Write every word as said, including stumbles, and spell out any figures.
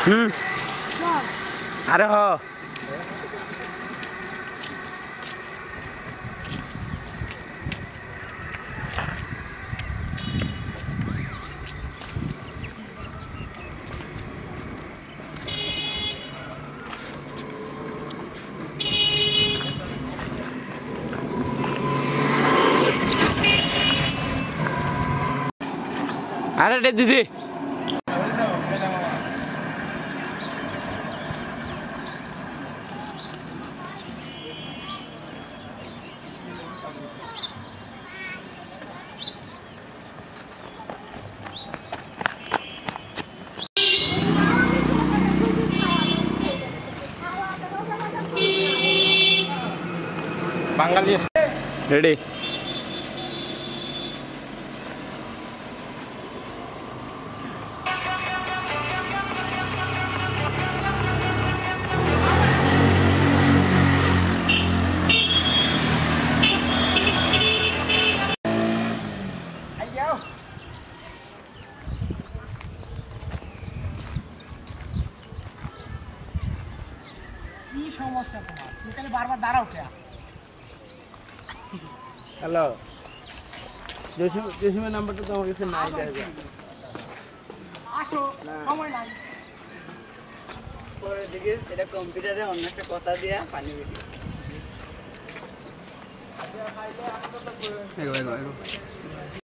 হুম আরে হ আরে ডে দিছি বাঙালি রেডি কি সমস্যা তোমার? তুমি খালি বারবার দাঁড়াও কে? হ্যালো জসিম জসিমের নাম্বারটা তো আমার কাছে নাই দেখা আসো সময় নাই পরে দিকে এটা কম্পিউটারে অন্য একটা কথা দিয়া পানি বেরিয়ে এগো এগো এগো